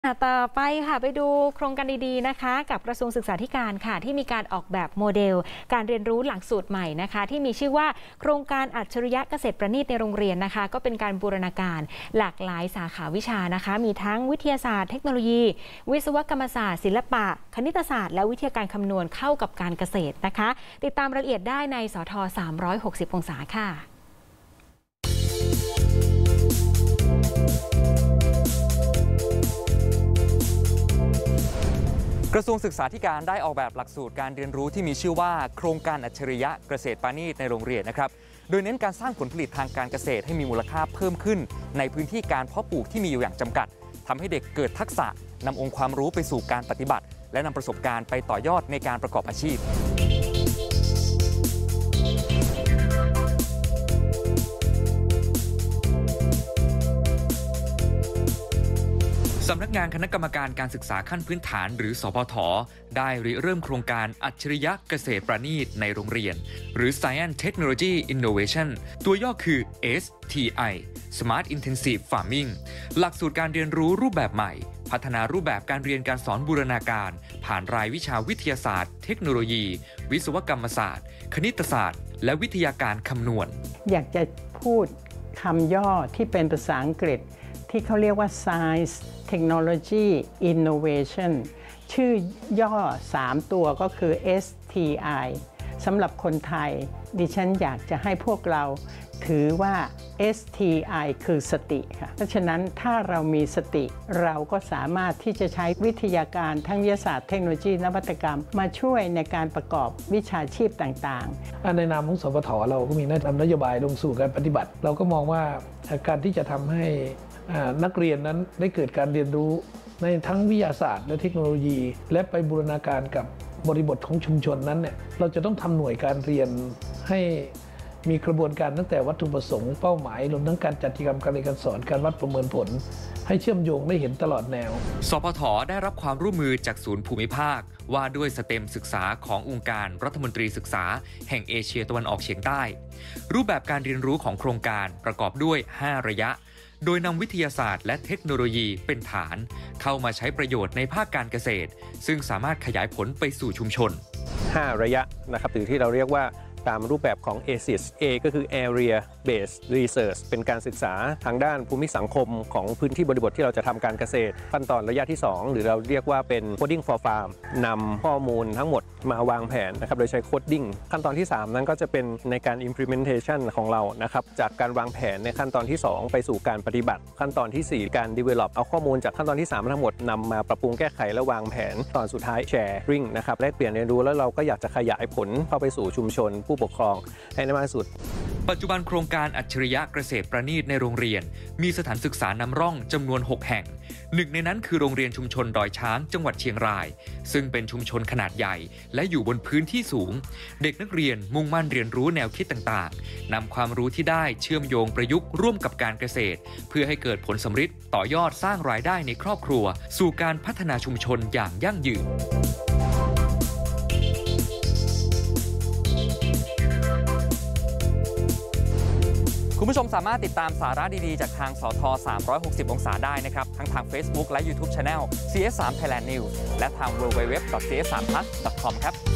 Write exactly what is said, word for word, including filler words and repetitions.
ต่อไปค่ะไปดูโครงการดีๆนะคะกับกระทรวงศึกษาธิการค่ะที่มีการออกแบบโมเดลการเรียนรู้หลักสูตรใหม่นะคะที่มีชื่อว่าโครงการอัจฉริยะเกษตรประณีตในโรงเรียนนะคะก็เป็นการบูรณาการหลากหลายสาขาวิชานะคะมีทั้งวิทยาศาสตร์เทคโนโลยีวิศวกรรมศาสตร์ศิลปะคณิตศาสตร์และวิทยาการคำนวณเข้ากับการเกษตรนะคะติดตามรายละเอียดได้ในสทสามร้อยหกสิบองศาค่ะกระทรวงศึกษาธิการได้ออกแบบหลักสูตรการเรียนรู้ที่มีชื่อว่าโครงการอัจฉริยะเกษตรประณีตในโรงเรียนนะครับโดยเน้นการสร้างผลผลิตทางการเกษตรให้มีมูลค่าเพิ่มขึ้นในพื้นที่การเพาะปลูกที่มีอยู่อย่างจำกัดทำให้เด็กเกิดทักษะนำองค์ความรู้ไปสู่การปฏิบัติและนำประสบการณ์ไปต่อยอดในการประกอบอาชีพสำนักงานคณะกรรมการการศึกษาขั้นพื้นฐานหรือสพท.ได้ริเริ่มโครงการอัจฉริยะเกษตรประณีตในโรงเรียนหรือ Science Technology Innovation ตัวย่อคือ เอส ที ไอ Smart Intensive Farming หลักสูตรการเรียนรู้รูปแบบใหม่พัฒนารูปแบบการเรียนการสอนบูรณาการผ่านรายวิชาวิทยาศาสตร์เทคโนโลยีวิศวกรรมศาสตร์คณิตศาสตร์และวิทยาการคำนวณอยากจะพูดคำย่อที่เป็นภาษาอังกฤษที่เขาเรียกว่า Science Technology Innovation ชื่อย่อสามตัวก็คือ เอส ที ไอ สำหรับคนไทยดิฉันอยากจะให้พวกเราถือว่า เอส ที ไอ คือสติค่ะเพราะฉะนั้นถ้าเรามีสติเราก็สามารถที่จะใช้วิทยาการทั้งวิทยาศาสตร์เทคโนโลยีนวัตกรรมมาช่วยในการประกอบวิชาชีพต่างๆในนามของสพท.เราก็มีนำนโยบายลงสู่การปฏิบัติเราก็มองว่าการที่จะทำให้นักเรียนนั้นได้เกิดการเรียนรู้ในทั้งวิทยาศาสตร์และเทคโนโลยีและไปบูรณาการกับบริบทของชุมชนนั้นเนี่ยเราจะต้องทำหน่วยการเรียนให้มีกระบวนการตั้งแต่วัตถุประสงค์เป้าหมายรวมทั้งการจัดกิจกรรมการเรียนการสอนการวัดประเมินผลให้เชื่อมโยงได้เห็นตลอดแนวสพท.ได้รับความร่วมมือจากศูนย์ภูมิภาคว่าด้วยสเต็มศึกษาขององค์การรัฐมนตรีศึกษาแห่งเอเชียตะวันออกเฉียงใต้รูปแบบการเรียนรู้ของโครงการประกอบด้วยห้าระยะโดยนำวิทยาศาสตร์และเทคโนโลยีเป็นฐานเข้ามาใช้ประโยชน์ในภาคการเกษตรซึ่งสามารถขยายผลไปสู่ชุมชนห้าระยะนะครับหรือที่เราเรียกว่าตามรูปแบบของ เอ ซิส A ก็คือ Area Based Research เป็นการศึกษาทางด้านภูมิสังคมของพื้นที่บริบทที่เราจะทำการเกษตรขั้นตอนระยะที่สองหรือเราเรียกว่าเป็น Coding for Farm นำข้อมูลทั้งหมดมาวางแผนนะครับโดยใช้ Coding ขั้นตอนที่สามนั้นก็จะเป็นในการ Implementation ของเรานะครับจากการวางแผนในขั้นตอนที่สองไปสู่การปฏิบัติขั้นตอนที่สี่การ Develop เอาข้อมูลจากขั้นตอนที่สามทั้งหมดนำมาปรับปรุงแก้ไขและวางแผนตอนสุดท้าย Sharing นะครับแลกเปลี่ยนเรียนรู้แล้วเราก็อยากจะขยายผลเข้าไปสู่ชุมชนผู้ปกครองให้ได้มากที่สุดปัจจุบันโครงการอัจฉริยะเกษตรประณีตในโรงเรียนมีสถานศึกษานำร่องจำนวนหกแห่งหนึ่งในนั้นคือโรงเรียนชุมชนดอยช้างจังหวัดเชียงรายซึ่งเป็นชุมชนขนาดใหญ่และอยู่บนพื้นที่สูงเด็กนักเรียนมุ่งมั่นเรียนรู้แนวคิดต่างๆนำความรู้ที่ได้เชื่อมโยงประยุกต์ร่วมกับการเกษตรเพื่อให้เกิดผลสำฤทธิ์ต่อยอดสร้างรายได้ในครอบครัวสู่การพัฒนาชุมชนอย่างยั่งยืนคุณผู้ชมสามารถติดตามสาระดีๆจากทางสทสามร้อยหกสิบองศาได้นะครับทั้งทาง Facebook และ YouTube Channel ซี เอส สาม Thailand News และทาง ดับเบิลยู ดับเบิลยู ดับเบิลยู ดอท ซี เอส สาม พลัส ดอท คอม ครับ